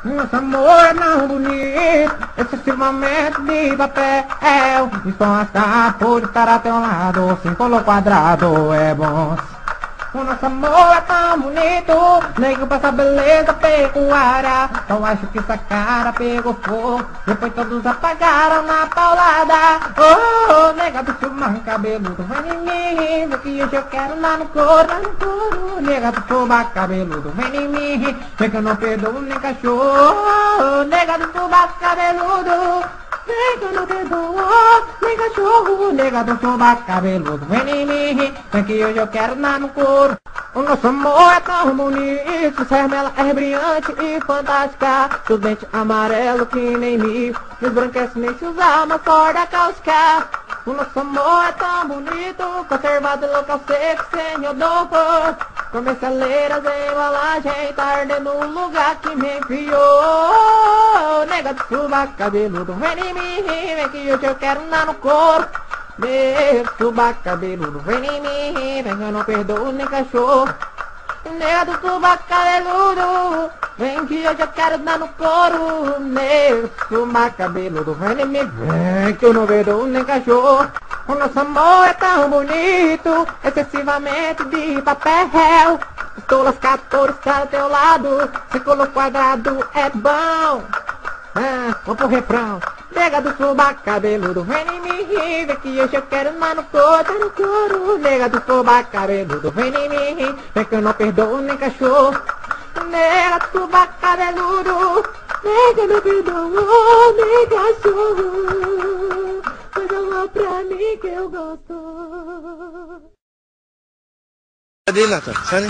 Nosso amor é tão bonito, excessivamente de papel. Estou a por estar a teu lado, círculo quadrado é bom. O nosso amor é tão bonito, nego passa beleza pecuária. Então acho que essa cara pegou fogo, depois todos apagaram na paulada. Oh, nega do chumão cabeludo, vem em mim, vê que hoje eu quero lá no couro. Nega do chumão cabeludo, vem em mim, vê que eu não perdoo nem cachorro. Nega do chumão cabeludo, vem que eu não perdoo nem cachorro. Nega do chumão cabeludo, vem em mim, vê que hoje eu quero lá no couro. O nosso amor é tão bonito, sua remela é brilhante e fantástica. Seus dentes amarelos que nem mil, desbranquece nem se usar uma corda cáustica. O nosso amor é tão bonito, conservado em local seco, sem odor. Comercialeiras em embalagem, tarde no lugar que me enfiou. Nega de suba cabeludo, vem em mim, vem que hoje eu quero andar no couro. Meu suba cabeludo, vem em mim, vem que eu não perdoo nem cachorro. Nega do suba cabeludo, vem que eu já quero dar no couro. Meu suba cabeludo, vem em mim, vem que eu não perdoo nem cachorro. O nosso amor é tão bonito, excessivamente de papel. Estou lascado por estar ao teu lado, círculo quadrado é bom. Vamos pro refrão. Nega do suba cabeludo, vem em mim, vem que hoje eu quero andar no couro. Nega do suba cabeludo, vem em mim, vem que eu não perdoo nem cachorro. Nega do suba cabeludo, vem que eu não perdoo nem cachorro. Faz amor pra mim que eu gosto. Cadê, Nathan? Sai, né?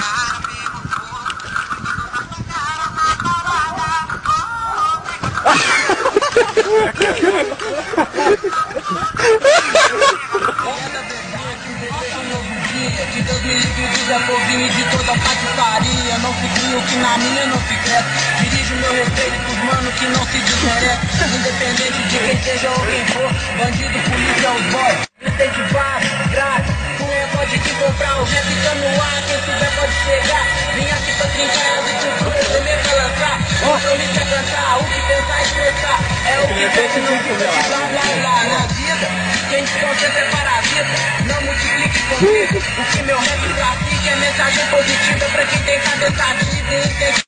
Que Deus me livre do Zé Povinho e de toda patifaria. Não fiquinho que na minha não fique quieto. Dirijo meu respeito pros manos que não se desmerecem. Independente de quem seja ou quem for, bandido, polícia, os boys. Gritei de baixo, grave, tu é pode te comprar. O rap tá no ar, quem souber pode chegar. Vim aqui pra trincar de cultura, tremer pra lançar. Compromisso é cantar, o que pensar é expressar. É o que pensa e não fica de blá blá blá. Na vida, quem se concentra é para a vida. Não multiplique comigo. O que meu rap trafica é mensagem positiva pra quem tem cabeça ativa e entende.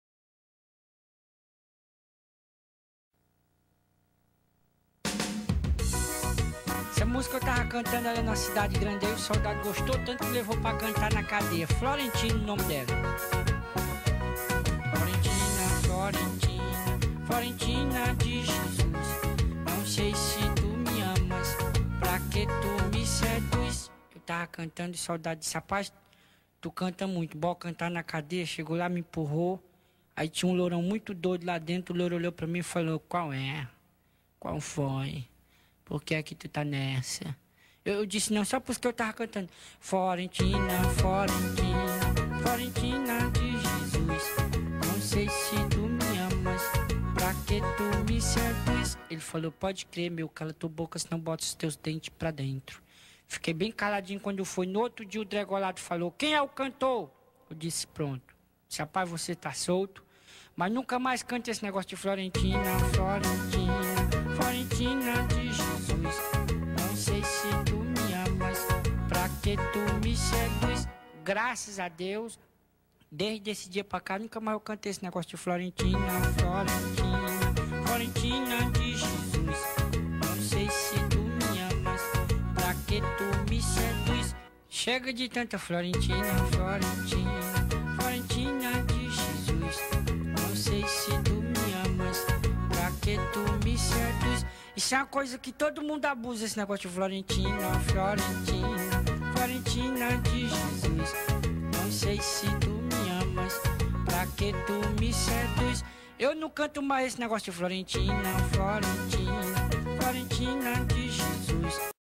Essa música eu tava cantando ali na cidade grande, aí o soldado gostou tanto que levou pra cantar na cadeia. Florentina, o nome dela. Florentina de Jesus. Não sei se tu me amas, pra que tu me seduz. Eu tava cantando e o soldado disse: rapaz, tu canta muito, bora cantar na cadeia. Chegou lá, me empurrou. Aí tinha um lourão muito doido lá dentro. O louro olhou pra mim e falou: qual é? Qual foi? Por que é que tu tá nessa? Eu disse não, só porque eu tava cantando. Florentina, Florentina, Florentina de Jesus. Não sei se tu me amas, pra que tu me seduz. Ele falou: pode crer, meu, cala tua boca, senão bota os teus dentes pra dentro. Fiquei bem caladinho quando foi. No outro dia o Dregolado falou: quem é o cantor? Eu disse: pronto. Disse: rapaz, você tá solto, mas nunca mais cante esse negócio de Florentina, Florentina, Florentina de Jesus. Não sei se tu me amas, pra que tu me seduz. Graças a Deus, desde esse dia pra cá, nunca mais eu cantei esse negócio de Florentina, Florentina, Florentina de Jesus. Não sei se tu me amas, pra que tu me seduz. Chega de tanta Florentina, Florentina, Florentina de Jesus. Não sei se tu me amas, pra que tu me seduz. Isso é uma coisa que todo mundo abusa, esse negócio de Florentina, Florentina, Florentina de Jesus. Não sei se tu me amas, pra que tu me seduz. Eu não canto mais esse negócio de Florentina, Florentina, Florentina de Jesus.